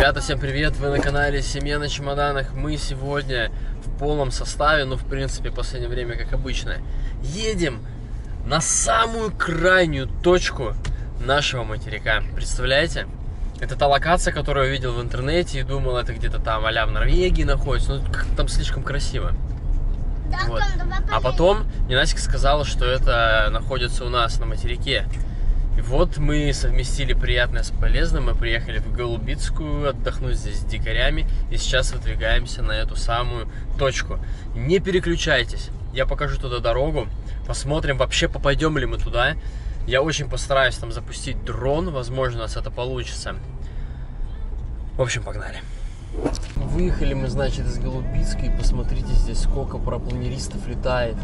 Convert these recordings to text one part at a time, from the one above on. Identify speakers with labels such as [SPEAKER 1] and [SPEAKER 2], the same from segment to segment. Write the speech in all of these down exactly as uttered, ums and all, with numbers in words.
[SPEAKER 1] Ребята, всем привет! Вы на канале Семья на чемоданах. Мы сегодня в полном составе, ну, в принципе, в последнее время, как обычно, едем на самую крайнюю точку нашего материка. Представляете? Это та локация, которую я видел в интернете и думал, это где-то там а-ля в Норвегии находится. Ну, там слишком красиво. Вот. А потом Ненасик сказала, что это находится у нас на материке. И вот мы совместили приятное с полезным. Мы приехали в Голубицкую отдохнуть здесь с дикарями. И сейчас выдвигаемся на эту самую точку. Не переключайтесь. Я покажу туда дорогу. Посмотрим, вообще попадем ли мы туда. Я очень постараюсь там запустить дрон. Возможно, у нас это получится. В общем, погнали. Выехали мы, значит, из Голубицкой. Посмотрите здесь, сколько парапланеристов летает.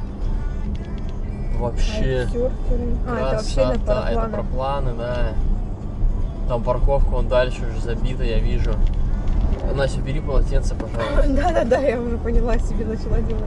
[SPEAKER 1] Вообще
[SPEAKER 2] а,
[SPEAKER 1] красота, это, вообще это парапланы, да. Там парковка, вон дальше уже забита, я вижу. Настя, бери полотенце, пожалуйста.
[SPEAKER 2] Да-да-да, я уже поняла, себе начала делать.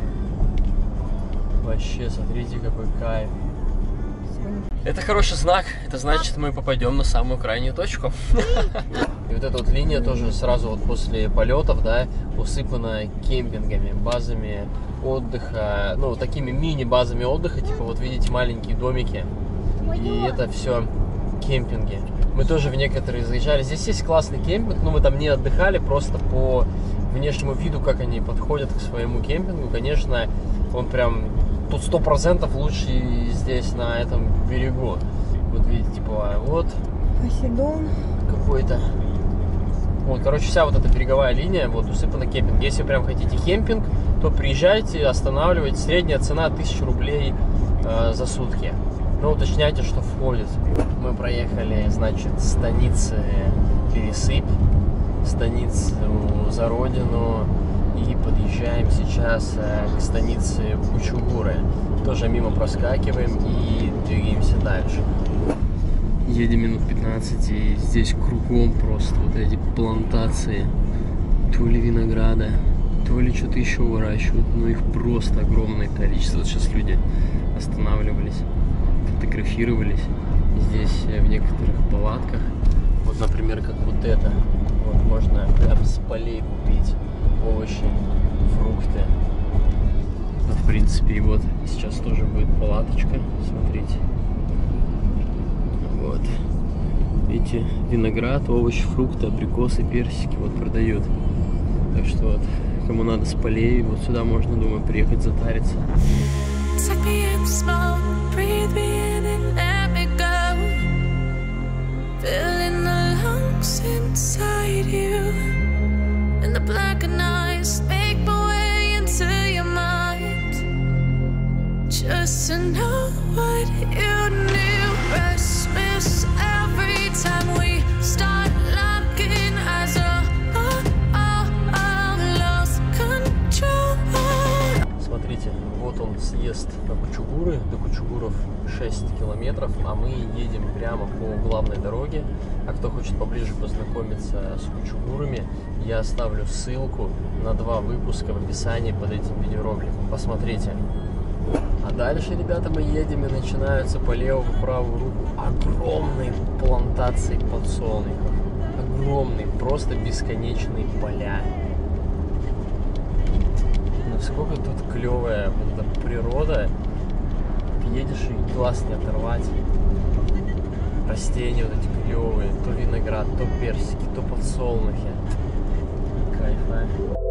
[SPEAKER 1] Вообще, смотрите, какой кайф. Это хороший знак, это значит, мы попадем на самую крайнюю точку. И вот эта вот линия тоже сразу вот после полетов, да, усыпана кемпингами, базами отдыха, ну, такими мини-базами отдыха, типа вот видите маленькие домики, и это все кемпинги. Мы тоже в некоторые заезжали. Здесь есть классный кемпинг, но мы там не отдыхали, просто по внешнему виду, как они подходят к своему кемпингу. Конечно, он прям тут сто процентов лучше здесь, на этом берегу. Вот видите, типа вот
[SPEAKER 2] Посейдон
[SPEAKER 1] какой-то. Вот, короче, вся вот эта береговая линия вот усыпана кемпинг. Если прям хотите кемпинг, то приезжайте, останавливайте. Средняя цена тысяча рублей э, за сутки. Но уточняйте, что входит. Мы проехали, значит, станицы Пересыпь, станицу Зародину и подъезжаем сейчас э, к станице Кучугуры. Тоже мимо проскакиваем и двигаемся дальше. Едем минут пятнадцать, и здесь кругом просто вот эти плантации, то ли винограда, то ли что-то еще выращивают, но их просто огромное количество. Вот сейчас люди останавливались, фотографировались здесь в некоторых палатках. Вот, например, как вот это. Вот можно прям с полей купить овощи, фрукты. Ну, в принципе, и вот сейчас тоже будет палаточка, смотрите. Вот. Видите, виноград, овощи, фрукты, абрикосы, персики вот продают. Так что вот, кому надо с полей, вот сюда можно, думаю, приехать затариться. Смотрите, вот он съезд на Кучугуры, до Кучугуров шесть километров, а мы едем прямо по главной дороге. А кто хочет поближе познакомиться с Кучугурами, я оставлю ссылку на два выпуска в описании под этим видеороликом. Посмотрите. А дальше, ребята, мы едем, и начинаются по левую и правую руку огромные плантации подсолнухов. Огромные, просто бесконечные поля. Насколько тут клевая вот эта природа. Едешь и глаз не оторвать. Растения вот эти клевые. То виноград, то персики, то подсолнухи. Кайф, а?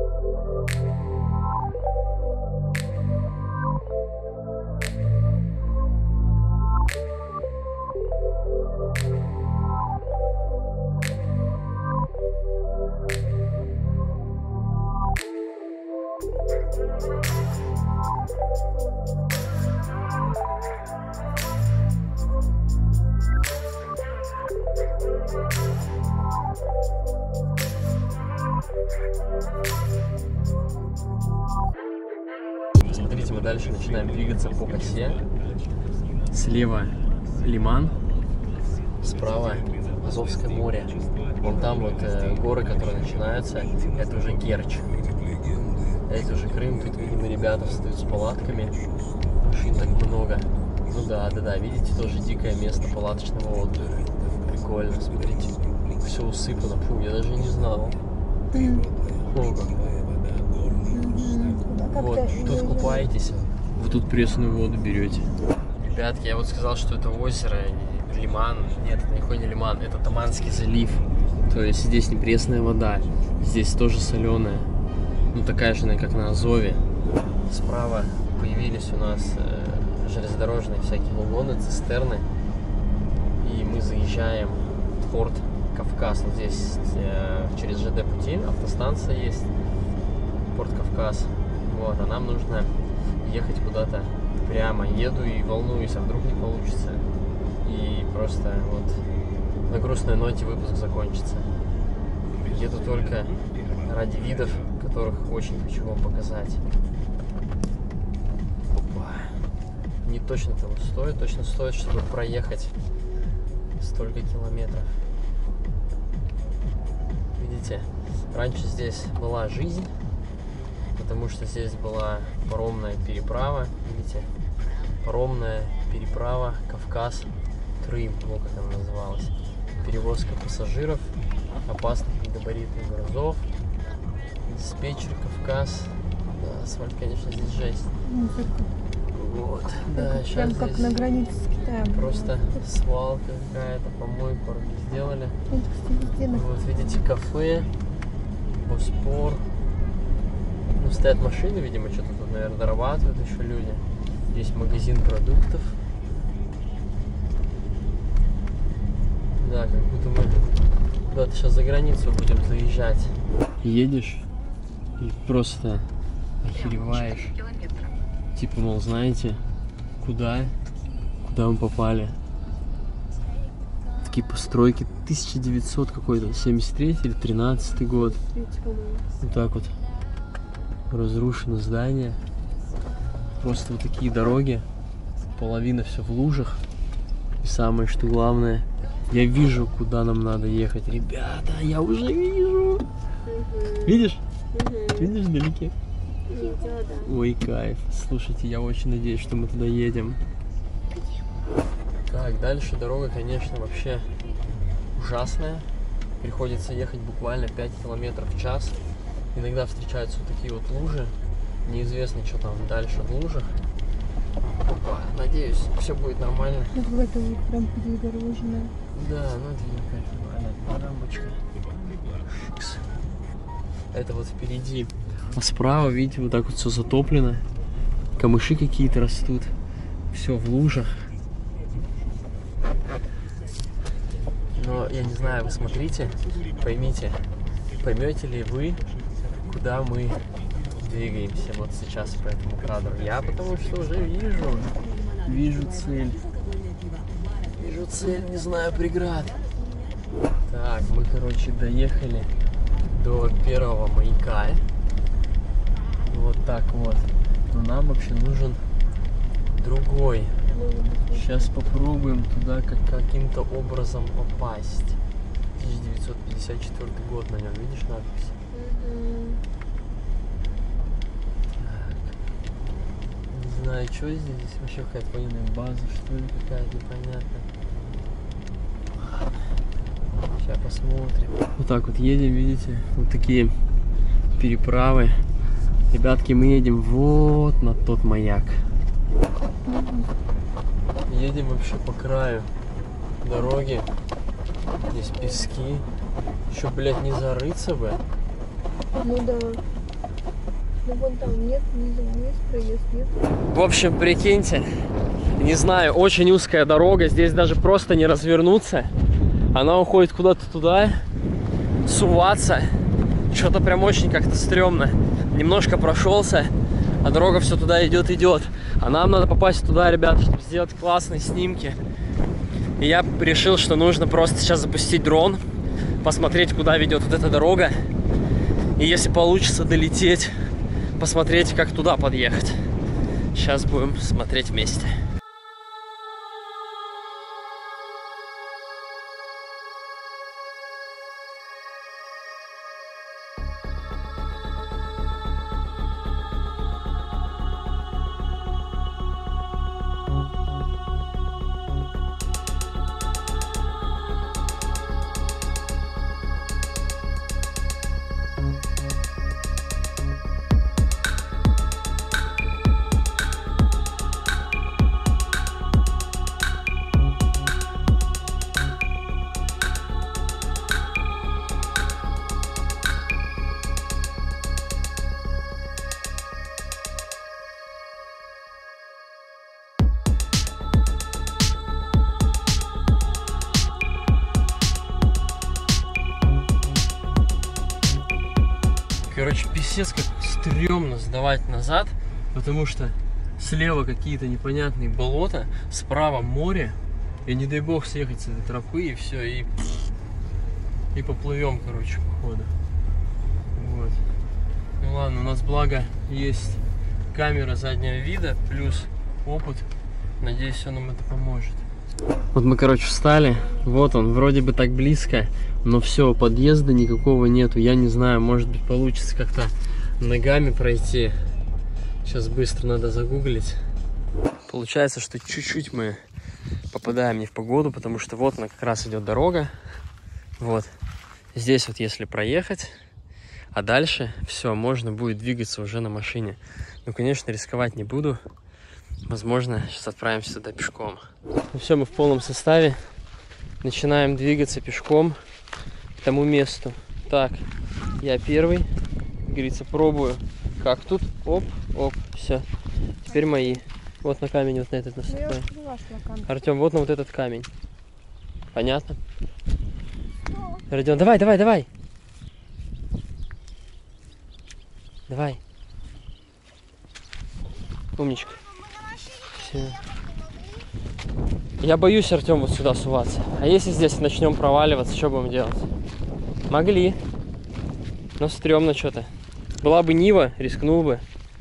[SPEAKER 1] Смотрите, мы дальше начинаем двигаться по косе. Слева лиман, справа Азовское море. Вон там вот э, горы, которые начинаются, это уже Керчь. Это уже Крым, тут, видимо, ребята встают с палатками. Машин так много. Ну да, да, да, видите, тоже дикое место палаточного отдыха. Прикольно, смотрите. все усыпано. Фу, я даже не знал.
[SPEAKER 2] Mm.
[SPEAKER 1] О, как.
[SPEAKER 2] Mm-hmm.
[SPEAKER 1] Вот, тут купаетесь, вы тут пресную воду берете. Ребятки, я вот сказал, что это озеро, лиман. Нет, это никакой не лиман, это Таманский залив. То есть здесь не пресная вода, здесь тоже соленая. Ну, такая же, как на Азове. Справа появились у нас э, железнодорожные всякие вагоны, цистерны. И мы заезжаем в порт Кавказ. Вот здесь э, через ЖД пути автостанция есть. Порт Кавказ. Вот, а нам нужно ехать куда-то прямо. Еду и волнуюсь, а вдруг не получится. И просто вот на грустной ноте выпуск закончится. Еду только ради видов, которых очень хочу вам показать. Опа. Не точно того стоит, точно стоит, чтобы проехать столько километров. Видите, раньше здесь была жизнь, потому что здесь была паромная переправа. Видите, паромная переправа Кавказ-Крым, вот как она называлась. Перевозка пассажиров, опасных негабаритных грузов. Диспетчер Кавказ. Да, асфальт, конечно, здесь жесть. Вот, да, сейчас
[SPEAKER 2] прям как на границе с Китаем.
[SPEAKER 1] Просто свалка какая-то, помойку сделали.
[SPEAKER 2] Это, кстати,
[SPEAKER 1] вот, видите, кафе, Боспор. Ну, стоят машины, видимо, что-то тут, наверное, дорабатывают еще люди. Есть магазин продуктов. Да, как будто мы куда-то сейчас за границу будем заезжать. Едешь и просто охереваешь. Типа, мол, знаете, куда, куда мы попали? Такие постройки тысяча девятьсот какой-то, семьдесят третий или тринадцатый год. Вот так вот разрушено здание. Просто вот такие дороги, половина все в лужах. И самое, что главное, я вижу, куда нам надо ехать. Ребята, я уже вижу. Видишь? Видишь вдалеке? Ой, кайф. Слушайте, я очень надеюсь, что мы туда едем. Так, дальше дорога, конечно, вообще ужасная. Приходится ехать буквально пять километров в час. Иногда встречаются вот такие вот лужи. Неизвестно, что там дальше в лужах. Опа, надеюсь, все будет нормально.
[SPEAKER 2] Ну, какая-то вот прям перегороженная.
[SPEAKER 1] Да, ну это какая-то рамочка. Шикс. Это вот впереди. А справа, видите, вот так вот все затоплено. Камыши какие-то растут. Все в лужах. Но я не знаю, вы смотрите, поймите, поймете ли вы, куда мы двигаемся вот сейчас по этому кадру. Я потому что уже вижу, вижу цель. Вижу цель, не знаю преград. Так, мы, короче, доехали до первого маяка. Вот так вот. Но нам вообще нужен другой. Сейчас попробуем туда как каким-то образом попасть. тысяча девятьсот пятьдесят четвёртый год на нем, видишь надпись?
[SPEAKER 2] Mm-hmm.
[SPEAKER 1] Так. Не знаю, что здесь. Здесь вообще какая-то военная база, что ли, какая-то непонятная. Сейчас посмотрим. Вот так вот едем, видите? Вот такие переправы. Ребятки, мы едем вот на тот маяк. Едем вообще по краю дороги. Здесь пески. Еще, блядь, не зарыться бы.
[SPEAKER 2] Ну да. Ну вон там нет, низу есть проезд, нет.
[SPEAKER 1] В общем, прикиньте. Не знаю, очень узкая дорога. Здесь даже просто не развернуться. Она уходит куда-то туда. Суваться. Что-то прям очень как-то стрёмно. Немножко прошелся, а дорога все туда идет, идет. А нам надо попасть туда, ребята, чтобы сделать классные снимки. И я решил, что нужно просто сейчас запустить дрон, посмотреть, куда ведет вот эта дорога. И если получится долететь, посмотреть, как туда подъехать. Сейчас будем смотреть вместе. писец как стрёмно сдавать назад, потому что слева какие-то непонятные болота, справа море, и не дай бог съехать с этой тропы, и все, и, и поплывем, короче, походу. Вот. Ну ладно, у нас благо есть камера заднего вида, плюс опыт. Надеюсь, он нам это поможет. Вот мы, короче, встали. Вот он, вроде бы так близко, но все, подъезда никакого нету. Я не знаю, может быть, получится как-то ногами пройти. Сейчас быстро надо загуглить. Получается, что чуть-чуть мы попадаем не в погоду, потому что вот она как раз идет дорога. Вот. Здесь вот если проехать, а дальше все, можно будет двигаться уже на машине. Ну, конечно, рисковать не буду. Возможно, сейчас отправимся туда пешком. Ну все, мы в полном составе. Начинаем двигаться пешком к тому месту. Так, я первый. Как говорится, пробую. Как тут? Оп, оп, все. Теперь мои. Вот на камень, вот на этот наступаем. Артем, вот на вот этот камень. Понятно? Родион, давай, давай, давай. Давай. Умничка. Все. Я боюсь, Артем, вот сюда суваться. А если здесь начнем проваливаться, что будем делать? Могли. Но стрёмно что-то. Была бы Нива, рискнул бы.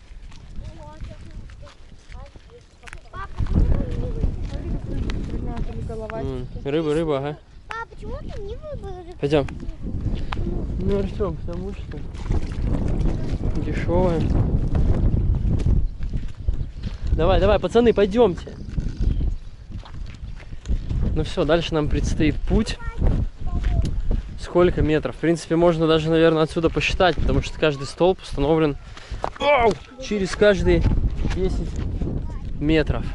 [SPEAKER 1] М, рыба, рыба, ага.
[SPEAKER 3] Папа, почему ты не выбрал?
[SPEAKER 1] Пойдем. Ну, Артем, потому что дешевая. Давай, давай, пацаны, пойдемте. Ну все, дальше нам предстоит путь. Сколько метров? В принципе, можно даже, наверное, отсюда посчитать, потому что каждый столб установлен Оу! через каждые десять метров.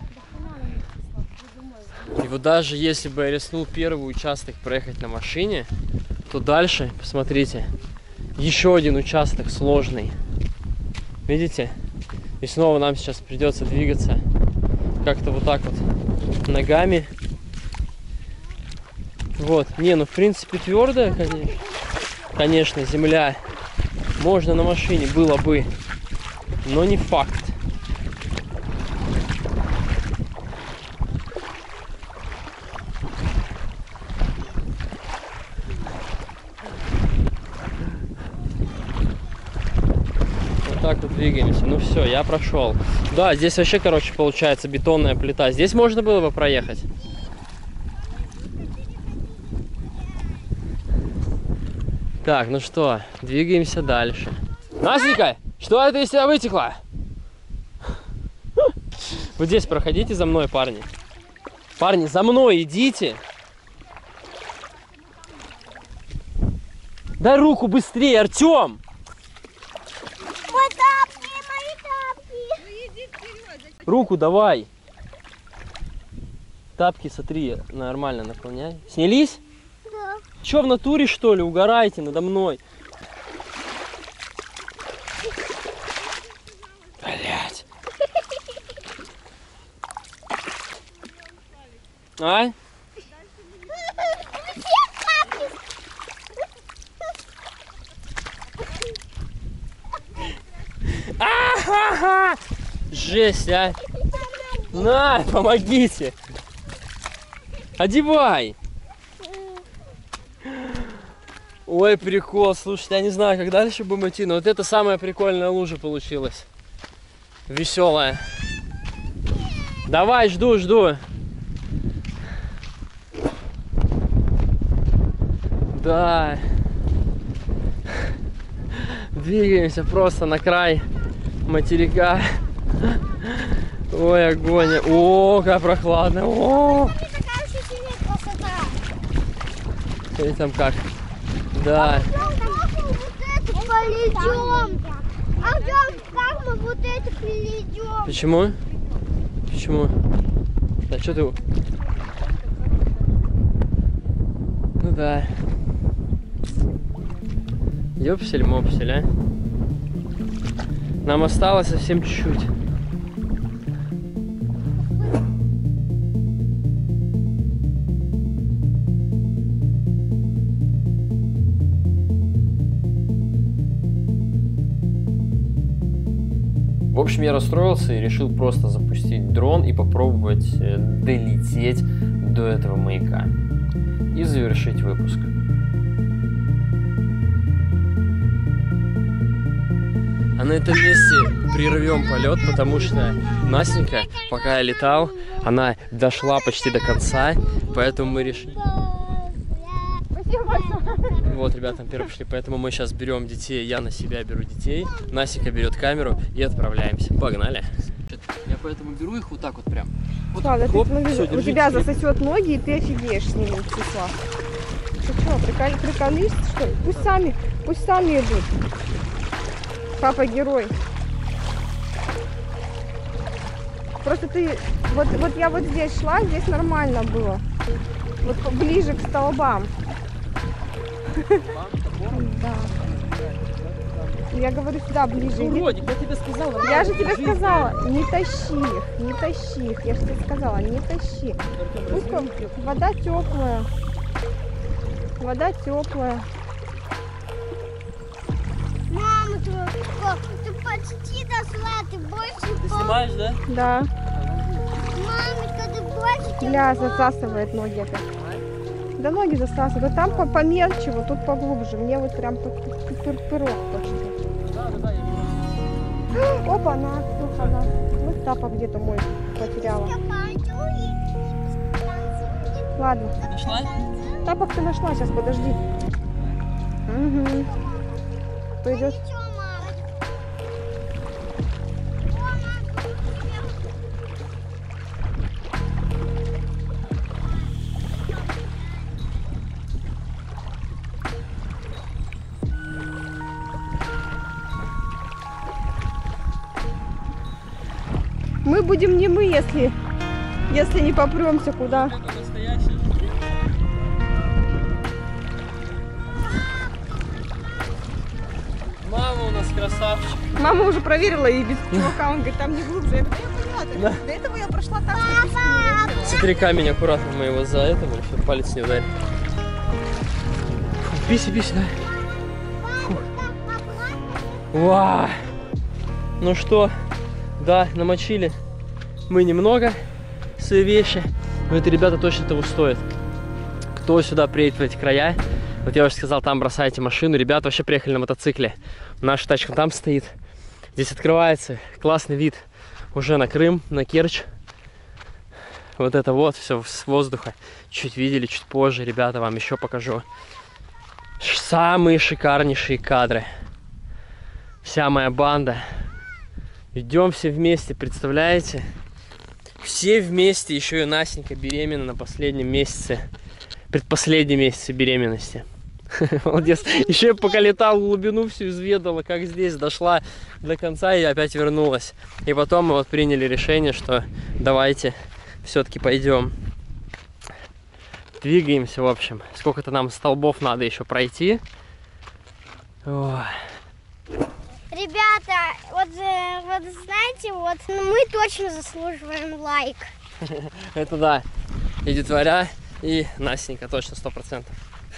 [SPEAKER 1] И вот даже если бы я рискнул первый участок проехать на машине, то дальше, посмотрите, еще один участок сложный. Видите? И снова нам сейчас придется двигаться как-то вот так вот ногами. Вот. Не, ну в принципе твердая, конечно. Конечно, земля. Можно на машине было бы, но не факт. Так вот двигаемся. Ну все, я прошел. Да, здесь вообще, короче, получается бетонная плита. Здесь можно было бы проехать. Так, ну что, двигаемся дальше. Настенька, что это из тебя вытекло? Вот здесь проходите за мной, парни. Парни, за мной идите. Дай руку быстрее, Артем!
[SPEAKER 3] Мои тапки, мои тапки.
[SPEAKER 1] Руку давай. Тапки, смотри, нормально наклоняй. Снялись?
[SPEAKER 3] Да.
[SPEAKER 1] Че, в натуре, что ли? Угорайте надо мной. Блять. А? А-ха-ха! Жесть, а! На, помогите! Одевай! Ой, прикол, слушайте, я не знаю, как дальше будем идти, но вот это самая прикольная лужа получилась. Веселая. Давай, жду, жду. Да. Двигаемся просто на край материка. Ой, огонь. О, как прохладно. О! И там как? Да.
[SPEAKER 3] Артем, как мы вот это перейдем?
[SPEAKER 1] Почему? Почему? Да что ты? Ну да. Ёпсель-мопсель, а? Нам осталось совсем чуть-чуть. В общем, я расстроился и решил просто запустить дрон и попробовать долететь до этого маяка и завершить выпуск. А на этом месте прервем полет, потому что Настенька, пока я летал, она дошла почти до конца, поэтому мы решили... Вот, ребята, первые пришли, поэтому мы сейчас берем детей, я на себя беру детей, Настенька берет камеру и отправляемся. Погнали. Я поэтому беру их вот так вот прям. Вот,
[SPEAKER 2] Ладно,
[SPEAKER 1] хоп,
[SPEAKER 2] ты,
[SPEAKER 1] все,
[SPEAKER 2] у тебя засосет ноги, и ты офигеешь с ними, Вячеслав. Ты что, прикол, приколишься, что ли? Пусть сами, пусть сами идут. Папа герой. Просто ты, вот, вот я вот здесь шла, здесь нормально было. Вот ближе к столбам. Да. Я говорю, сюда ближе.
[SPEAKER 1] Уродик, я тебе сказала.
[SPEAKER 2] Я же тебе сказала, не тащи их, не тащи их. Я же тебе сказала, не тащи. Пусть вода теплая. Вода теплая.
[SPEAKER 3] Мама, ты, ты почти дошла, ты больше...
[SPEAKER 1] Ты снимаешь, да?
[SPEAKER 2] Да.
[SPEAKER 3] Мамочка, ты больше...
[SPEAKER 2] Бля, засасывает ноги опять. Да ноги засасывают. Да там помельче, вот тут поглубже. Мне вот прям пырок точно.
[SPEAKER 1] Да, да, да, я вижу.
[SPEAKER 2] Опа, она, слушай, она. Ну, тапок где-то мой потеряла. Ладно.
[SPEAKER 1] Нашла?
[SPEAKER 2] Тапок ты нашла, сейчас подожди. Угу. Пойдет. Мы будем не мы, если, если не попремся куда.
[SPEAKER 1] Мама у нас красавчик.
[SPEAKER 2] Мама уже проверила и без чувака, он говорит, там не глубже. Я говорю, да я поняла,
[SPEAKER 1] Да.
[SPEAKER 2] до этого я прошла так, что почти не видела.
[SPEAKER 1] Смотри, камень аккуратно, мы его за это, чтобы палец не ударит. Писи, писи, да. Вау! Ну что, да, намочили мы немного свои вещи, но это, ребята, точно того стоит. Кто сюда приедет в эти края, вот я уже сказал, там бросайте машину. Ребята вообще приехали на мотоцикле. Наша тачка там стоит. Здесь открывается классный вид уже на Крым, на Керчь. Вот это вот все с воздуха. Чуть видели, чуть позже, ребята, вам еще покажу. Самые шикарнейшие кадры. Вся моя банда. Идем все вместе, представляете? Все вместе, еще и Настенька беременна на последнем месяце, предпоследнем месяце беременности. Молодец. Еще я пока летал, глубину всю изведала, как здесь, дошла до конца и опять вернулась. И потом мы вот приняли решение, что давайте все-таки пойдем. Двигаемся, в общем. Сколько-то нам столбов надо еще пройти. Ой.
[SPEAKER 3] Ребята, вот, вот знаете, вот мы точно заслуживаем лайк.
[SPEAKER 1] Это да. И детворя, и Настенька, точно, сто процентов.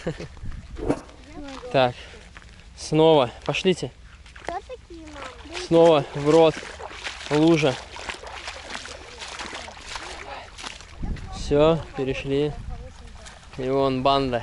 [SPEAKER 1] Так, снова, пошлите.
[SPEAKER 3] Кто такие, мама?
[SPEAKER 1] Снова в рот, лужа. Все, перешли. И вон банда.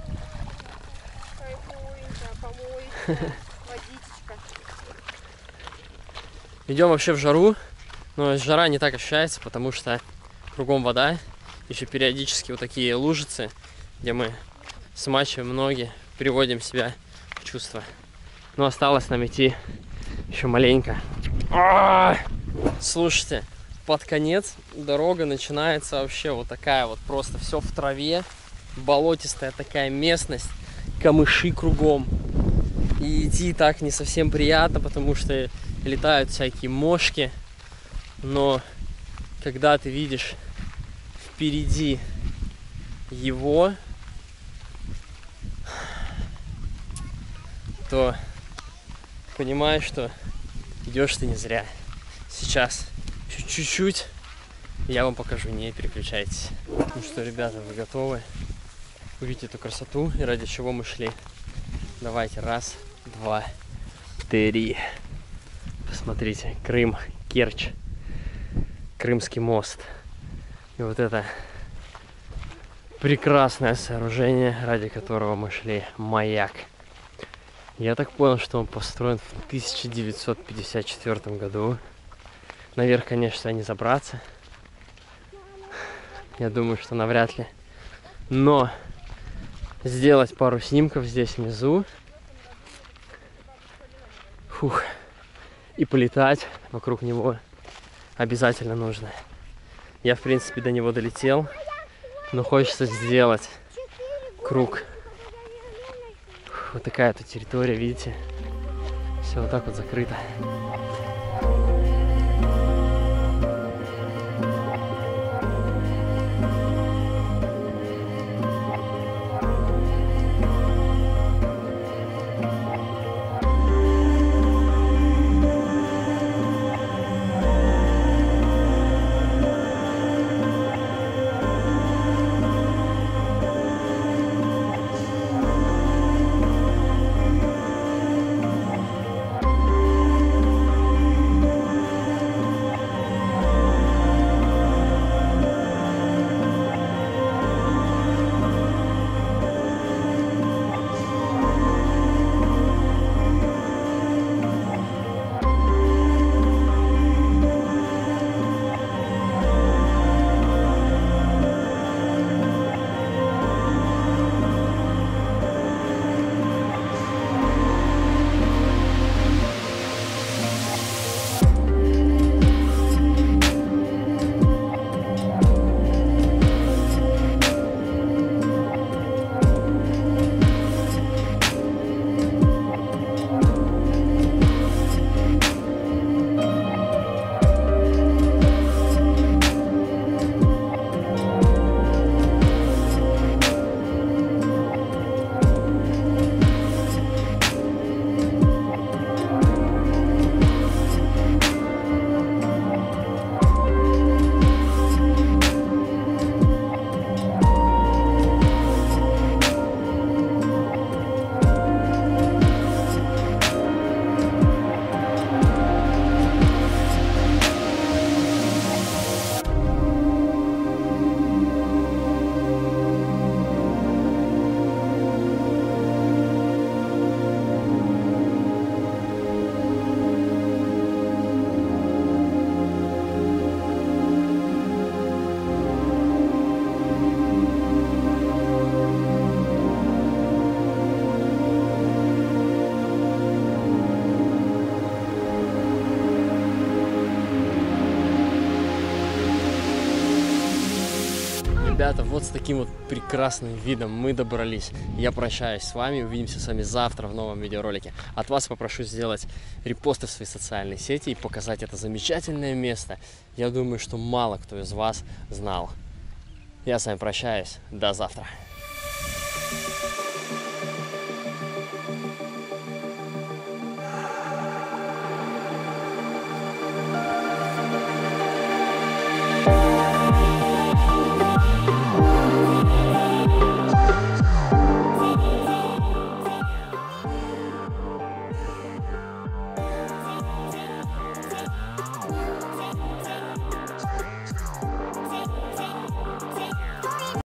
[SPEAKER 1] Идем вообще в жару, но жара не так ощущается, потому что кругом вода, еще периодически вот такие лужицы, где мы смачиваем ноги, приводим себя в чувство. Но осталось нам идти еще маленько. А-а-а! Слушайте, под конец дорога начинается вообще вот такая вот, просто все в траве, болотистая такая местность, камыши кругом. И идти так не совсем приятно, потому что летают всякие мошки, но когда ты видишь впереди его, то понимаешь, что идешь ты не зря. Сейчас чуть-чуть я вам покажу, не переключайтесь. Ну что, ребята, вы готовы увидеть эту красоту и ради чего мы шли? Давайте, раз, два, три. Посмотрите. Смотрите, Крым, Керчь, Крымский мост. И вот это прекрасное сооружение, ради которого мы шли, маяк. Я так понял, что он построен в тысяча девятьсот пятьдесят четвёртом году. Наверх, конечно, не забраться. Я думаю, что навряд ли. Но сделать пару снимков здесь внизу. Фух. И полетать вокруг него обязательно нужно. Я, в принципе, до него долетел, но хочется сделать круг. Вот такая тут территория, видите? Все вот так вот закрыто. Ребята, вот с таким вот прекрасным видом мы добрались. Я прощаюсь с вами, увидимся с вами завтра в новом видеоролике. От вас попрошу сделать репосты в свои социальные сети и показать это замечательное место. Я думаю, что мало кто из вас знал. Я с вами прощаюсь, до завтра.